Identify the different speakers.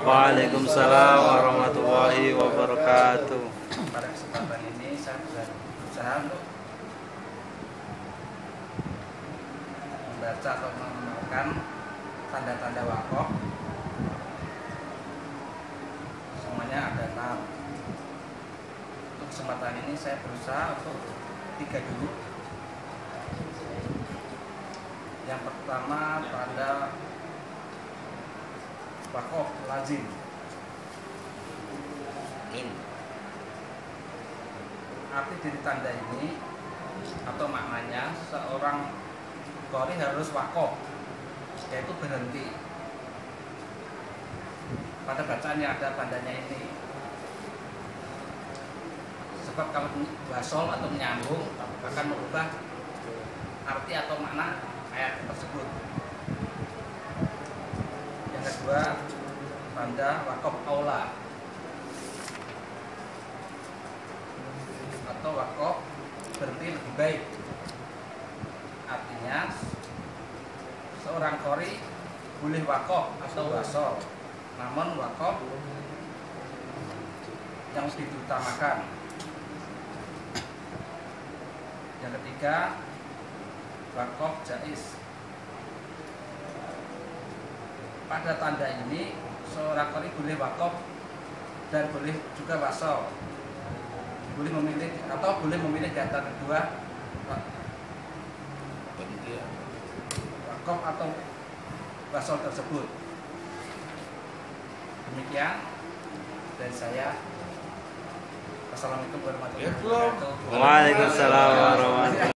Speaker 1: Waalaikumsalam warahmatullahi wabarakatuh.
Speaker 2: Pada kesempatan ini saya berusaha untuk membaca atau mengenalkan tanda-tanda wakaf. Semuanya ada 6. Untuk kesempatan ini saya berusaha untuk 3 dulu. Yang pertama tanda wakaf lazim. Arti dari tanda ini atau maknanya seorang qori harus wakaf, yaitu berhenti pada bacaan yang ada tandanya ini. Sebab kalau wasol atau menyambung akan merubah arti atau makna ayat tersebut. Yang kedua, tanda wakaf aula atau wakaf berarti lebih baik. Artinya seorang qori boleh wakaf atau wasol, namun wakaf yang lebih diutamakan. Yang ketiga, wakaf jaiz. Pada tanda ini seorang qori boleh wakaf dan boleh juga wasol, boleh memilih atau boleh memilih di antara kedua, wakaf atau wasol tersebut. Demikian dari saya. Assalamualaikum warahmatullahi wabarakatuh.
Speaker 1: Waalaikumsalam warahmatullahi wabarakatuh.